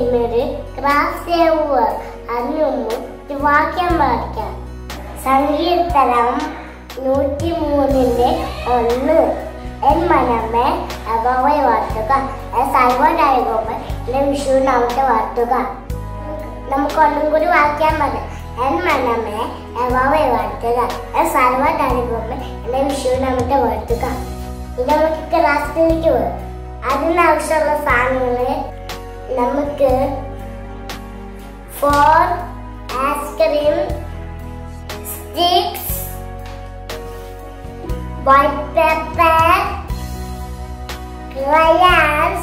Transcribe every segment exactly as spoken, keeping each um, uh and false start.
ചെയ്യുന്നത് ക്രാഫ്റ്റ് ചെയ്യുക. അതിനു മുമ്പ് ഒരു വാക്യം വായിക്കാം. സംഗീതം നൂറ്റി മൂന്നിന്റെ ഒന്ന്. എൻ മനമേ യഹോവയെ വാഴ്ത്തുക, സർവ്വനായകമേ എന്റെ വിശുനാമത്തെ വാഴ്ത്തുക. നമുക്ക് ഒന്നും കൂടി വായിക്കാൻ പറ്റും. എൻ മനമേ യഹോവയെ വാഴ്ത്തുക, സർവ്വനായകമേ എന്റെ വിശുനാമത്തെ വാഴ്ത്തുക. ഇത് നമുക്ക് ക്ലാസ്സിലേക്ക് പോകും. അതിനാവശ്യമുള്ള സാധനങ്ങള് നമുക്ക് four ice cream sticks, white pepper, crayons,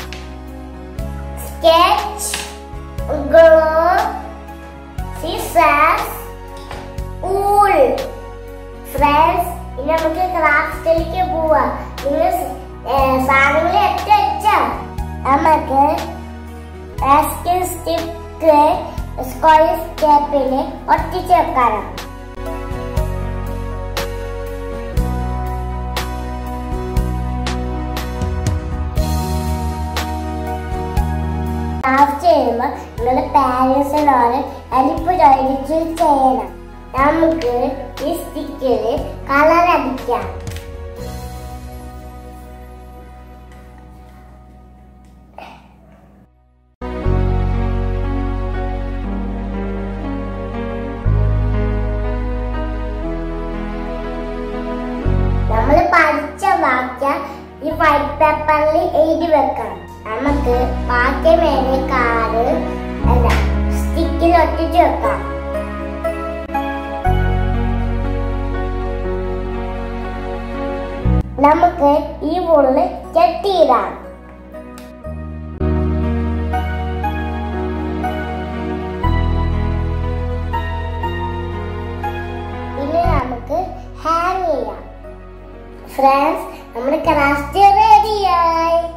sketch, glue, scissors, wool. Friends, ഇനി നമുക്ക് ക്രാഫ്റ്റിലേക്ക് പോവാം. നിങ്ങൾ സാധനങ്ങൾ എത്ര വെച്ചാ നമുക്ക് ഐസ്ക്രീം സ്റ്റിക്ക് സ്ക്വയർ സ്റ്റെപ്പില് ഒട്ടിച്ച് വെക്കണം. ക്രാഫ്റ്റ് ചെയ്യുമ്പോൾ നിങ്ങളുടെ പാരൻസിനോട് അരിപ്പ് ചോദിച്ച് ചെയ്യണം. നമുക്ക് ഈ സ്റ്റിക്കില് കളർ അടിക്കാം. നമ്മൾ പഠിച്ച വാക്യം ഈ വൈറ്റ് പേപ്പറിൽ എഴുതി വെക്കണം. നമുക്ക് ബാക്കി മേലെ കാർഡ് അല്ല സ്റ്റിക്കിൽ ഒട്ടിച്ച് വെക്കാം. നമുക്ക് ഈ വുള്ള് കെട്ടിയിടാം. ഇനി നമുക്ക് ഹാങ് ചെയ്യാം. ഫ്രണ്ട്സ്, നമ്മുടെ ക്രാഫ്റ്റ് റെഡിയായി.